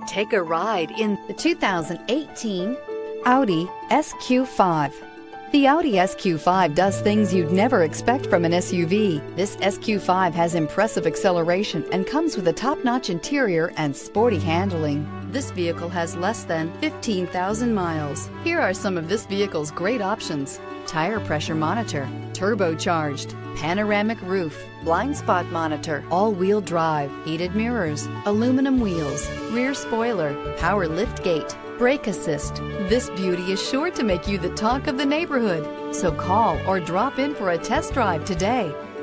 Take a ride in the 2018 Audi SQ5. The Audi SQ5 does things you'd never expect from an SUV. This SQ5 has impressive acceleration and comes with a top-notch interior and sporty handling. This vehicle has less than 15,000 miles. Here are some of this vehicle's great options: tire pressure monitor, turbocharged, panoramic roof, blind spot monitor, all-wheel drive, heated mirrors, aluminum wheels, rear spoiler, power lift gate, brake assist. This beauty is sure to make you the talk of the neighborhood. So call or drop in for a test drive today.